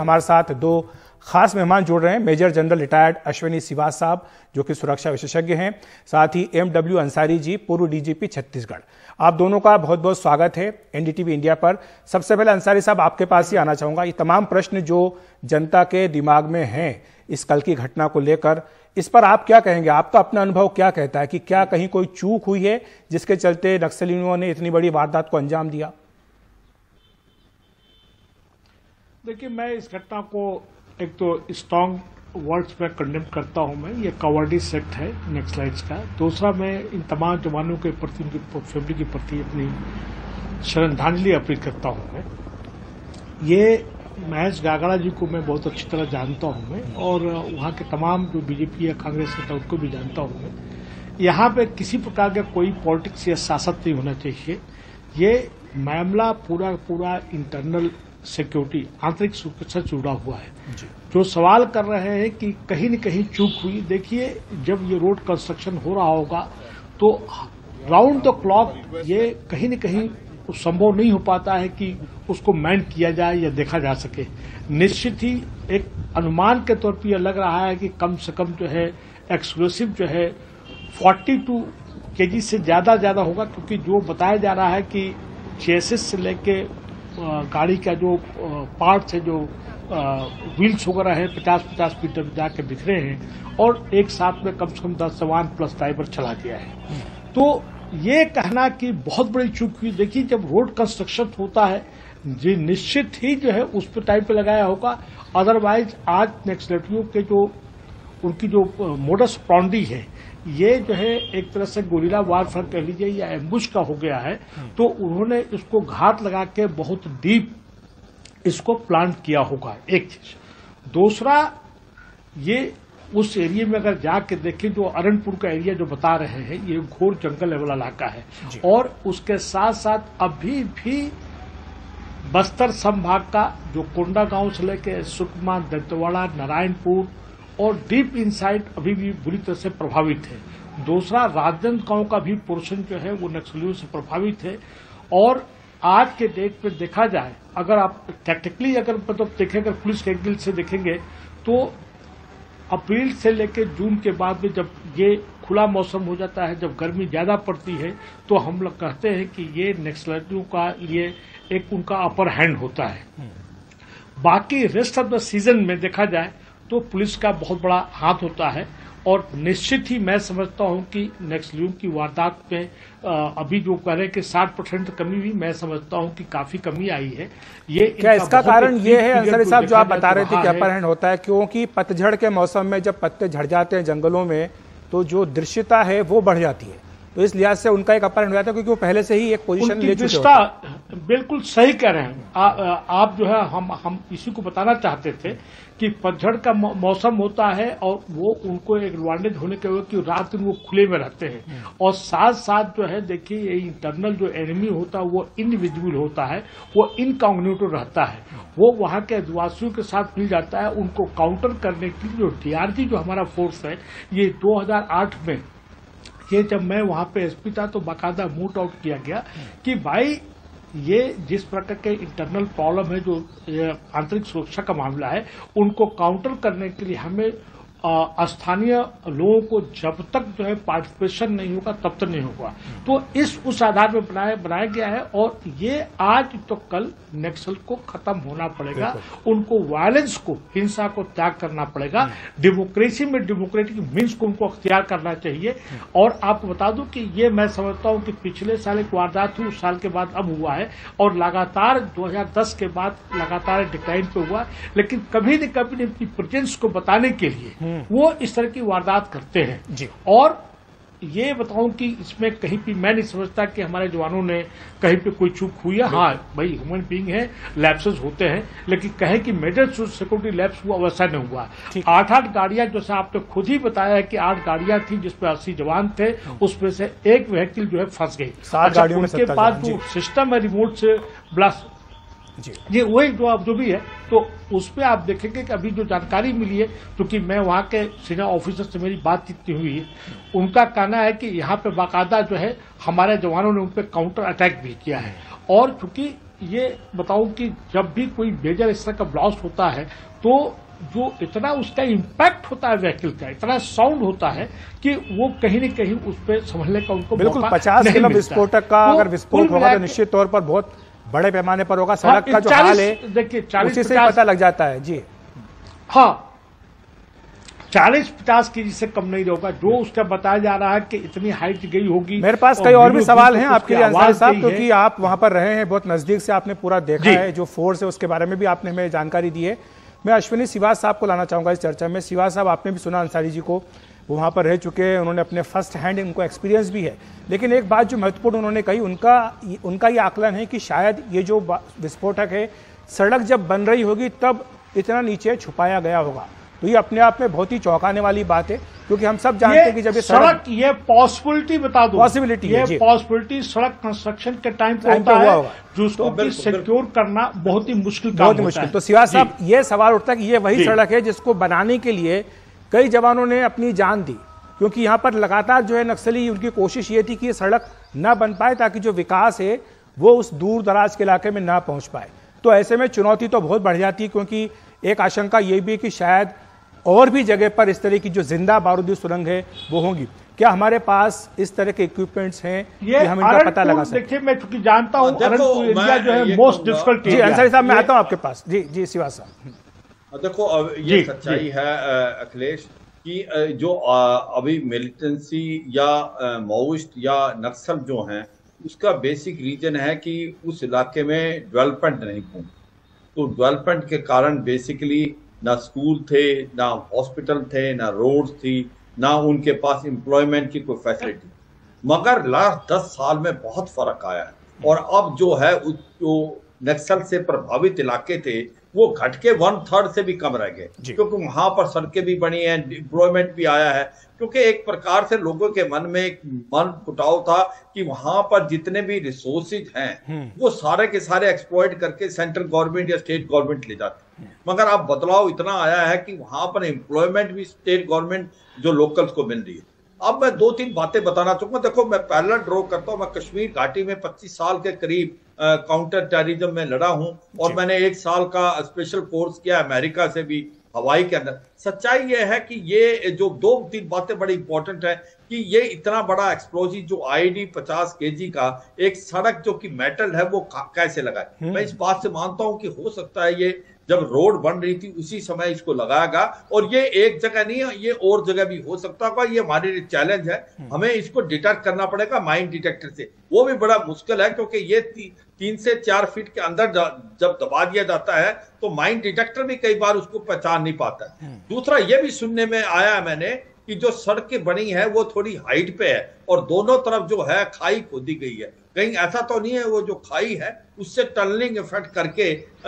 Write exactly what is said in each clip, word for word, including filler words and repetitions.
हमारे साथ दो खास मेहमान जुड़ रहे हैं। मेजर जनरल रिटायर्ड अश्विनी सिवास साहब जो कि सुरक्षा विशेषज्ञ हैं, साथ ही एम डब्ल्यू अंसारी जी, पूर्व डीजीपी छत्तीसगढ़। आप दोनों का बहुत बहुत स्वागत है एनडीटीवी इंडिया पर। सबसे पहले अंसारी साहब आपके पास ही आना चाहूंगा। ये तमाम प्रश्न जो जनता के दिमाग में हैं इस कल की घटना को लेकर, इस पर आप क्या कहेंगे? आपका अपना अनुभव क्या कहता है कि क्या कहीं कोई चूक हुई है जिसके चलते नक्सलियों ने इतनी बड़ी वारदात को अंजाम दिया? देखिए, मैं इस घटना को एक तो स्ट्रांग वर्ड्स में कंडेम करता हूं। मैं ये कॉवर्डिस एक्ट है नक्सलाइट्स का। दूसरा, मैं इन तमाम जवानों के प्रति, उनकी फैमिली के प्रति अपनी श्रद्धांजलि अर्पित करता हूं। मैं ये महेश गागड़ा जी को मैं बहुत अच्छी तरह जानता हूं मैं, और वहां के तमाम जो बीजेपी या कांग्रेस नेता उनको भी जानता हूं मैं। यहाँ पे किसी प्रकार का कोई पॉलिटिक्स या सियासत नहीं होना चाहिए। ये मामला पूरा पूरा इंटरनल सिक्योरिटी, आंतरिक सुरक्षा से जुड़ा हुआ है। जो सवाल कर रहे हैं कि कहीं न कहीं चूक हुई, देखिए जब ये रोड कंस्ट्रक्शन हो रहा होगा तो राउंड द क्लॉक ये कहीं न कहीं संभव नहीं हो पाता है कि उसको मैन किया जाए या देखा जा सके। निश्चित ही एक अनुमान के तौर पर यह लग रहा है कि कम से कम जो है एक्सप्लोसिव जो है बयालीस केजी से ज्यादा ज्यादा होगा, क्योंकि जो बताया जा रहा है कि चेसिस से लेके गाड़ी का जो पार्ट्स है, जो व्हील्स वगैरह है, पचास पचास मीटर जाके बिखरे हैं, और एक साथ में कम से कम दस जवान प्लस ड्राइवर चला गया है। तो ये कहना कि बहुत बड़ी चूक हुई, देखिए जब रोड कंस्ट्रक्शन होता है जी निश्चित ही जो है उस पर टाइम पे लगाया होगा। अदरवाइज आज नक्सलियों के जो उनकी जो मोडस ऑपरेंडी है, ये जो है एक तरह से गोरिल्ला वारफेयर कह लीजिए या एम्बुश का हो गया है। तो उन्होंने इसको घात लगा के बहुत डीप इसको प्लान किया होगा, एक चीज। दूसरा, ये उस एरिया में अगर जाके देखें, जो अरनपुर का एरिया जो बता रहे हैं, ये घोर जंगल वाला इलाका है, और उसके साथ साथ अभी भी बस्तर संभाग का जो कोंडा गांव से लेके सुकमा, दंतेवाड़ा, नारायणपुर और डीप इनसाइड अभी भी बुरी तरह से प्रभावित है। दूसरा, राजनांद गांव का भी पोर्शन जो है वो नक्सलियों से प्रभावित है। और आज के डेट पे देखा जाए, अगर आप टैक्टिकली अगर मतलब देखें, अगर पुलिस के एंगल से देखेंगे, तो अप्रैल से लेकर जून के बाद में जब ये खुला मौसम हो जाता है, जब गर्मी ज्यादा पड़ती है, तो हम लोग कहते हैं कि ये नक्सलियों का ये एक उनका अपर हैंड होता है। बाकी रेस्ट ऑफ द सीजन में देखा जाए तो पुलिस का बहुत बड़ा हाथ होता है। और निश्चित ही मैं समझता हूं कि नक्सलियों की वारदात में अभी जो कह रहे हैं कि साठ परसेंट कमी भी, मैं समझता हूं कि काफी कमी आई है। ये क्या इसका कारण ये है अंसारी साहब जो आप बता रहे थे कि अपर हैंड होता है? क्योंकि पतझड़ के मौसम में जब पत्ते झड़ जाते हैं जंगलों में तो जो दृश्यता है वो बढ़ जाती है, तो इस लिहाज से उनका एक अपर हैंड हो जाता है, क्योंकि वो पहले से ही एक पोजीशन ले चुके हैं। बिल्कुल सही कह रहे हैं आ, आप जो है हम हम इसी को बताना चाहते थे कि पतझड़ का मौसम होता है, और वो उनको एक एडवांटेज होने के वजह कि रात दिन वो खुले में रहते हैं, और साथ साथ जो है देखिए ये इंटरनल जो एनिमी होता है वो इनविजिबल होता है, वो इनकॉग्निटो रहता है, वो वहां के आदिवासियों के साथ मिल जाता है। उनको काउंटर करने के लिए जो डीआरजी जो हमारा फोर्स है, ये दो हजार आठ में ये जब मैं वहां पे एसपी था तो बाकायदा मूट आउट किया गया कि भाई ये जिस प्रकार के इंटरनल प्रॉब्लम है, जो आंतरिक सुरक्षा का मामला है, उनको काउंटर करने के लिए हमें स्थानीय लोगों को जब तक जो है पार्टिसिपेशन नहीं होगा तब तक नहीं होगा। तो इस उस आधार पर बनाया बनाया गया है, और ये आज तो कल नक्सल को खत्म होना पड़ेगा, उनको वायलेंस को, हिंसा को त्याग करना पड़ेगा। डेमोक्रेसी में डेमोक्रेटिक मीन्स को उनको अख्तियार करना चाहिए। और आपको बता दूं कि ये मैं समझता हूं कि पिछले साल एक वारदात हुई, उस साल के बाद अब हुआ है, और लगातार दो हजार दस के बाद लगातार डिक्लाइन पे हुआ, लेकिन कभी न कभी अपनी प्रेजेंस को बताने के लिए वो इस तरह की वारदात करते हैं जी। और ये बताऊं कि इसमें कहीं भी मैं नहीं समझता कि हमारे जवानों ने कहीं पे कोई चूक हुई है। हाँ भाई, ह्यूमन बीइंग है, लैप्सेस होते हैं, लेकिन कहे कि मेजर सिक्योरिटी लैप्स हुआ, वैसा नहीं हुआ। आठ आठ गाड़ियां, जैसे आपने खुद ही बताया है कि आठ गाड़ियां थी जिसपे अस्सी जवान थे, उसमें से एक व्हीकल जो है फंस गई। सात गाड़ियों में उसके बाद जो सिस्टम है रिमोट से ब्लास्ट, ये वही जो आप जो भी है, तो उसपे आप देखेंगे कि अभी जो जानकारी मिली है, क्योंकि मैं वहां के सीनियर ऑफिसर से मेरी बातचीत हुई है, उनका कहना है कि यहाँ पे बाकायदा जो है हमारे जवानों ने उन पे काउंटर अटैक भी किया है। और चूंकि ये बताऊं कि जब भी कोई मेजर इस तरह का ब्लास्ट होता है तो जो इतना उसका इम्पैक्ट होता है व्हीकल का, इतना साउंड होता है कि वो कहीं न कहीं उस पर संभलने का उनको बिल्कुल पचास किलो विस्फोटक का अगर विस्फोट होगा तो निश्चित तौर पर बहुत बड़े पैमाने पर होगा। सड़क का जो हाल है देखिए चालीस उसी से पता लग जाता है जी। हाँ, चालीस पचास केजी से कम नहीं होगा जो उसका बताया जा रहा है कि इतनी हाइट गई होगी। मेरे पास कई और भी सवाल हैं आपके लिए अंसारी साहब, क्योंकि आप वहां पर रहे हैं, बहुत नजदीक से आपने पूरा देखा है, जो फोर्स है उसके बारे में भी आपने हमें जानकारी दी है। मैं अश्विनी सिवास साहब को लाना चाहूंगा इस चर्चा में। सिवास साहब, आपने भी सुना अंसारी जी को, वो वहां पर रह चुके हैं, उन्होंने अपने फर्स्ट हैंड उनको एक्सपीरियंस भी है। लेकिन एक बात जो महत्वपूर्ण उन्होंने कही, उनका उनका ये आकलन है कि शायद ये जो विस्फोटक है सड़क जब बन रही होगी तब इतना नीचे छुपाया गया होगा। तो ये अपने आप में बहुत ही चौंकाने वाली बात है, क्योंकि हम सब जानते हैं कि जब ये सड़क, ये पॉसिबिलिटी बता दो, पॉसिबिलिटी ये पॉसिबिलिटी सड़क कंस्ट्रक्शन के टाइम पे होता है, जिसको कि सिक्योर करना बहुत ही मुश्किल काम बहुत मुश्किल। तो सिवास साहब, ये सवाल उठता है कि ये वही सड़क है जिसको बनाने के लिए कई जवानों ने अपनी जान दी, क्योंकि यहाँ पर लगातार जो है नक्सली, उनकी कोशिश ये थी कि ये सड़क न बन पाए ताकि जो विकास है वो उस दूर दराज के इलाके में ना पहुंच पाए। तो ऐसे में चुनौती तो बहुत बढ़ जाती है, क्योंकि एक आशंका ये भी है कि शायद और भी जगह पर इस तरह की जो जिंदा बारूदी सुरंग है वो होंगी। क्या हमारे पास इस तरह के इक्विपमेंट्स हैं कि हम इनका पता लगा सकते? देखिए, मैं चूंकि जानता हूं अरनपुर एरिया जो है मोस्ट डिफिकल्ट। जी अंसारी साहब, मैं आता हूं आपके पास। जी जी सिवास साहब। देखो, ये सच्चाई है अखिलेश कि जो अभी मिलिटेंसी या माओइस्ट या नक्सल जो हैं, उसका बेसिक रीजन है कि उस इलाके में डेवलपमेंट नहीं हुई। तो डेवलपमेंट के कारण बेसिकली ना स्कूल थे, ना हॉस्पिटल थे, ना रोड्स थी, ना उनके पास एम्प्लॉयमेंट की कोई फैसिलिटी। मगर लास्ट दस साल में बहुत फर्क आया है और अब जो है जो नक्सल से प्रभावित इलाके थे वो घट के वन थर्ड से भी कम रह गए, क्योंकि वहां पर सड़कें भी बनी हैं, एम्प्लॉयमेंट भी आया है। क्योंकि एक प्रकार से लोगों के मन में एक मन फुटाव था कि वहां पर जितने भी रिसोर्सेज हैं वो सारे के सारे एक्सप्लॉइट करके सेंट्रल गवर्नमेंट या स्टेट गवर्नमेंट ले जाती। मगर अब बदलाव इतना आया है कि वहां पर एम्प्लॉयमेंट भी स्टेट गवर्नमेंट जो लोकल्स को मिल रही है। अब मैं दो तीन बातें बताना चाहूंगा। देखो, मैं पैरेलल ड्रॉ करता हूं। मैं कश्मीर घाटी में पच्चीस साल के करीब काउंटर टेररिज्म में लड़ा हूं और मैंने एक साल का स्पेशल कोर्स किया अमेरिका से भी, हवाई के अंदर। सच्चाई ये है कि ये जो दो तीन बातें बड़ी इंपॉर्टेंट है कि ये इतना बड़ा एक्सप्लोजिव जो आईडी पचास केजी का एक सड़क जो कि मेटल है वो कैसे लगा। मैं इस बात से मानता हूं कि हो सकता है ये जब रोड बन रही थी उसी समय इसको लगाएगा, और ये एक जगह नहीं है, ये और जगह भी हो सकता होगा। ये हमारे लिए चैलेंज है, हमें इसको डिटेक्ट करना पड़ेगा माइन डिटेक्टर से। वो भी बड़ा मुश्किल है क्योंकि ये ती, तीन से चार फीट के अंदर जब दबा दिया जाता है तो माइन डिटेक्टर भी कई बार उसको पहचान नहीं पाता है। दूसरा ये भी सुनने में आया है मैंने कि जो सड़कें बनी है वो थोड़ी हाइट पे है और दोनों तरफ जो है खाई खोदी गई है। कहीं ऐसा तो नहीं है वो जो खाई है उससे टनलिंग इफेक्ट करके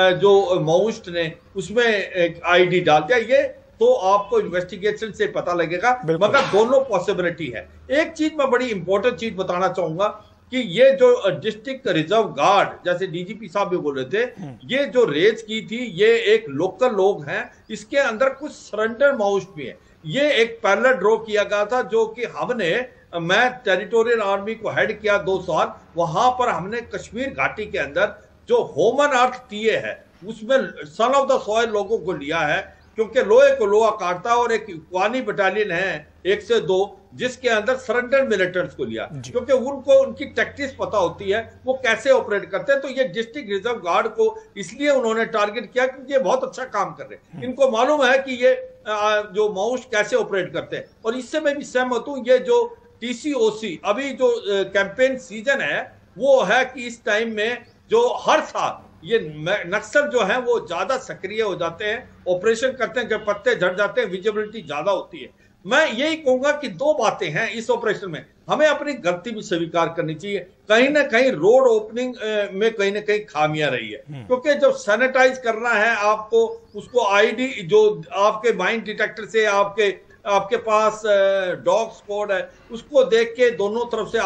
जो माओइस्ट ने उसमें आईडी डाल दिया। ये तो आपको इन्वेस्टिगेशन से पता लगेगा, मगर दोनों पॉसिबिलिटी है। एक चीज मैं बड़ी इंपॉर्टेंट चीज बताना चाहूंगा कि ये जो डिस्ट्रिक्ट रिजर्व गार्ड, जैसे डीजीपी साहब भी बोल रहे थे, ये जो रेज की थी ये एक लोकल लोग हैं, इसके अंदर कुछ सरेंडर माओइस्ट भी है। ये एक पैरेलल ड्रॉ किया गया था जो कि हमने, मैं टेरिटोरियल आर्मी को हेड किया दो साल, वहां पर हमने कश्मीर घाटी के अंदर जो होमन अर्थ दिए है उसमें सन ऑफ द सॉइल लोगों को लिया है, क्योंकि लोहे को लोहा काटता है। और एक इक्वानी बटालियन है एक से दो जिसके अंदर सरेंडर मिलिटेंट्स को लिया, क्योंकि उनको उनकी टैक्टिक्स पता होती है वो कैसे ऑपरेट करते हैं। तो ये डिस्ट्रिक्ट रिजर्व गार्ड को इसलिए उन्होंने टारगेट किया क्योंकि ये बहुत अच्छा काम कर रहे हैं, इनको मालूम है कि ये जो माओइस्ट कैसे ऑपरेट करते हैं। और इससे मैं भी सहमत हूं, ये जो टीसीओसी अभी जो कैंपेन सीजन है वो है कि इस टाइम में जो हर साल ये नक्सल जो है वो ज्यादा सक्रिय हो जाते हैं, ऑपरेशन करते हैं, जब पत्ते झड़ जाते हैं विजिबिलिटी ज्यादा होती है। मैं यही कहूंगा कि दो बातें हैं इस ऑपरेशन में, हमें अपनी गलती भी स्वीकार करनी चाहिए। कहीं ना कहीं रोड ओपनिंग में कहीं ना कहीं खामियां रही है, क्योंकि जब सैनिटाइज करना है आपको, उसको आईडी जो आपके माइन डिटेक्टर से आपके आपके पास डॉग स्क्वाड है उसको देख के दोनों तरफ से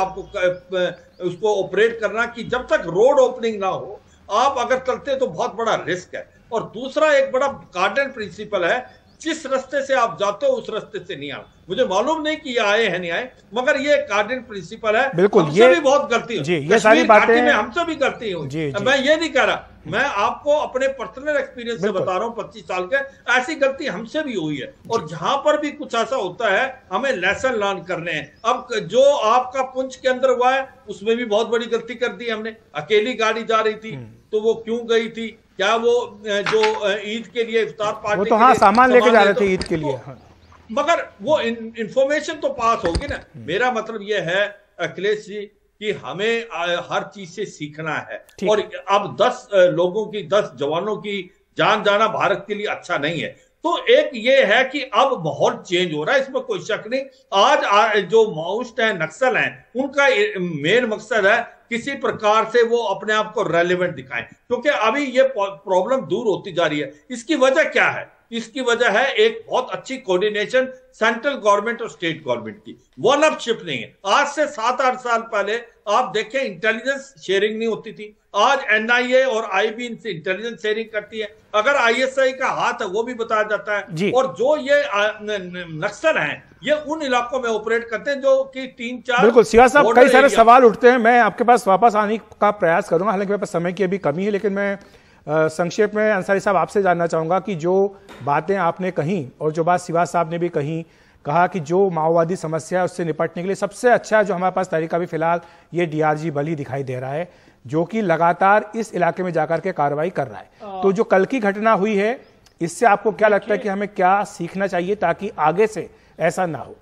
आपको उसको ऑपरेट करना कि जब तक रोड ओपनिंग ना हो आप अगर चलते तो बहुत बड़ा रिस्क है। और दूसरा एक बड़ा गार्डन प्रिंसिपल है जिस रास्ते से आप जाते हो उस रास्ते से नहीं आना। मुझे मालूम नहीं कि ये आए हैं नहीं आए, मगर ये कार्डिनल प्रिंसिपल है। बिल्कुल, हमसे ये भी बहुत गलती जी, ये सारी बातें में हमसे भी गलती हुई। मैं ये नहीं कह रहा, मैं आपको अपने पर्सनल एक्सपीरियंस से बता रहा हूं, पच्चीस साल के, ऐसी गलती हमसे भी हुई है। और जहां पर भी कुछ ऐसा होता है हमें लेसन लर्न करने हैं। अब जो आपका पुंछ के अंदर हुआ है उसमें भी बहुत बड़ी गलती कर दी हमने। अकेली गाड़ी जा रही थी तो वो क्यों गई थी? क्या वो जो ईद के लिए इफ्तार पार्टी, वो तो हाँ सामान लेके जा रहे थे ईद के लिए, मगर वो इंफॉर्मेशन तो पास होगी ना। मेरा मतलब ये है अखिलेश जी कि हमें हर चीज से सीखना है। और अब दस लोगों की, दस जवानों की जान जाना भारत के लिए अच्छा नहीं है। तो एक ये है कि अब माहौल चेंज हो रहा है, इसमें कोई शक नहीं। आज जो माओइस्ट हैं, नक्सल हैं, उनका मेन मकसद है किसी प्रकार से वो अपने आप को रेलेवेंट दिखाएं, क्योंकि अभी ये प्रॉब्लम दूर होती जा रही है। इसकी वजह क्या है? इसकी वजह है एक बहुत अच्छी कोऑर्डिनेशन सेंट्रल गवर्नमेंट और स्टेट गवर्नमेंट की। वन अपशिप नहीं है। आज से सात आठ साल पहले आप देखें इंटेलिजेंस शेयरिंग नहीं होती थी। आज एनआईए और आईबी इनसे इंटेलिजेंस शेयरिंग करती है। अगर आईएसआई का हाथ है वो भी बताया जाता है। और जो ये नक्सल हैं ये उन इलाकों में ऑपरेट करते हैं जो कि तीन चार, बिल्कुल सिवा साहब, कई सारे सवाल उठते हैं। मैं आपके पास वापस आने का प्रयास करूंगा, हालांकि मेरे पास समय की अभी कमी है, लेकिन मैं आ, संक्षेप में अंसारी साहब आपसे जानना चाहूंगा कि जो बातें आपने कही और जो बात सिवा साहब ने भी कही, कहा कि जो माओवादी समस्या है उससे निपटने के लिए सबसे अच्छा जो हमारे पास तरीका भी फिलहाल ये डीआरजी बल ही दिखाई दे रहा है, जो कि लगातार इस इलाके में जाकर के कार्रवाई कर रहा है। तो जो कल की घटना हुई है, इससे आपको क्या लगता है कि हमें क्या सीखना चाहिए ताकि आगे से ऐसा ना हो?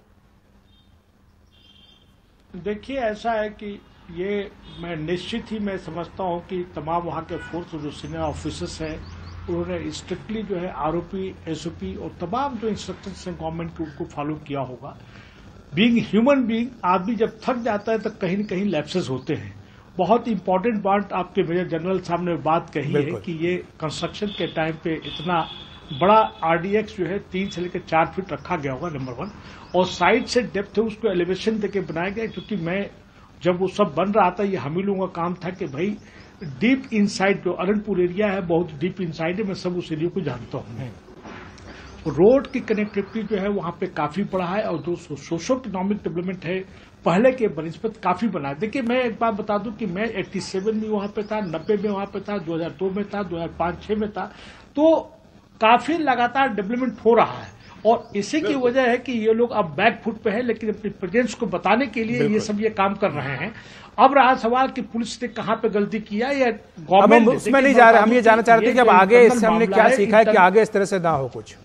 देखिए, ऐसा है कि ये मैं निश्चित ही मैं समझता हूं कि तमाम वहां के फोर्स जो सीनियर ऑफिसर्स हैं उन्होंने स्ट्रिक्टली जो है आरओपी, एसओपी और तमाम जो इंस्ट्रक्शंस हैं गवर्नमेंट के उनको फॉलो किया होगा। बीइंग ह्यूमन बीइंग, आदमी जब थक जाता है तो कहीं न कहीं लैप्सेस होते हैं। बहुत इंपॉर्टेंट बात आपके मेजर जनरल साहब ने बात कही है कि ये कंस्ट्रक्शन के टाइम पे इतना बड़ा आरडीएक्स जो है तीन से लेकर चार फीट रखा गया होगा, नंबर वन। और साइड से डेप्थ है उसको एलिवेशन देके बनाया गया, क्योंकि मैं जब वो सब बन रहा था ये हम ही लोगों का काम था कि भाई डीप इनसाइड जो अरनपुर एरिया है बहुत डीप इनसाइड है, मैं सब उस एरिया को जानता हूं। रोड की कनेक्टिविटी जो है वहां पे काफी बढ़ा है और जो सोशो इकोनॉमिक डेवलपमेंट है पहले के बनिस्बत काफी बना है। देखिए, मैं एक बात बता दूं कि मैं सत्तासी में वहां पे था, नब्बे में वहां पे था, दो हज़ार दो में था, दो हज़ार पाँच छह में था। तो काफी लगातार डेवलपमेंट हो रहा है और इसी की वजह है कि ये लोग अब बैक फुट पे है, लेकिन अपने प्रेजेंस को बताने के लिए ये सब ये काम कर रहे हैं। अब रहा सवाल कि पुलिस ने कहां पे गलती किया या गवर्नमेंट ने। उसमें नहीं जा रहे, हम ये जानना चाहते हैं कि अब आगे इससे हमने क्या सीखा है कि आगे इस तरह से ना हो कुछ।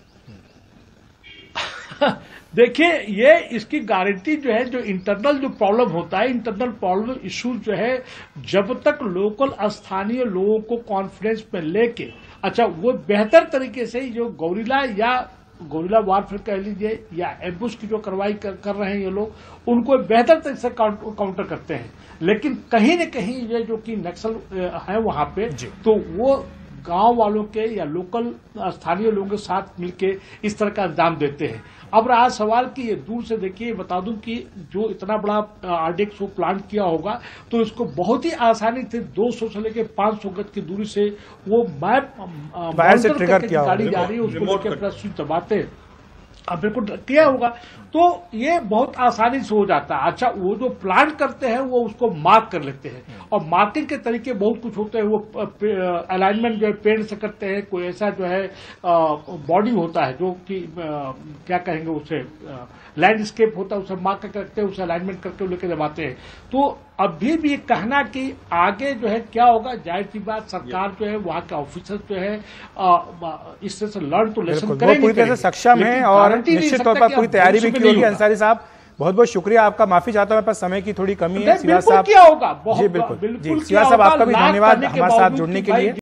देखिए, ये इसकी गारंटी जो है, जो इंटरनल जो प्रॉब्लम होता है, इंटरनल प्रॉब्लम इश्यूज जो है, जब तक लोकल स्थानीय लोगों को कॉन्फिडेंस में लेके, अच्छा वो बेहतर तरीके से जो गोरिल्ला या गोरिल्ला वारफेयर कह लीजिए या एम्बुश की जो कार्रवाई कर, कर रहे हैं ये लोग, उनको बेहतर तरीके से काउंटर करते हैं। लेकिन कहीं न कहीं ये जो कि नक्सल है वहां पे, तो वो गांव वालों के या लोकल स्थानीय लोगों के साथ मिलके इस तरह का अंजाम देते हैं। अब रहा सवाल कि ये दूर से देखिए, बता दूं कि जो इतना बड़ा आरडीएक्स को प्लान किया होगा तो इसको बहुत ही आसानी से दो सौ से लेकर पांच सौ गज की दूरी से वो मैप बाहर से ट्रिगर किया गाड़ी जा रही है उसको लेकर अपना स्विच दबाते अब बिल्कुल किया होगा, तो ये बहुत आसानी से हो जाता है। अच्छा, वो जो प्लान करते हैं वो उसको मार्क कर लेते हैं और मार्किंग के तरीके बहुत कुछ होते हैं। वो अलाइनमेंट जो है पेड़ से करते हैं, कोई ऐसा जो है बॉडी होता है जो कि क्या कहेंगे उसे लैंडस्केप होता है, उसे मार्क करते हैं, उसे अलाइनमेंट करके लेके जमाते हैं। तो अभी भी कहना कि आगे जो है क्या होगा, जाहिर सी बात सरकार जो है वहां के ऑफिसर जो है इससे से लर्न तो लेसन करेंगे, पूरी तरह से सक्षम है और निश्चित तौर पर पूरी तैयारी भी की होगी। अंसारी साहब, बहुत बहुत शुक्रिया आपका। माफी चाहता हूं, मेरे पास समय की थोड़ी कमी है। सिवा साहब, क्या होगा, जी बिल्कुल, जी सिवा साहब आपका भी धन्यवाद हमारे साथ जुड़ने के लिए।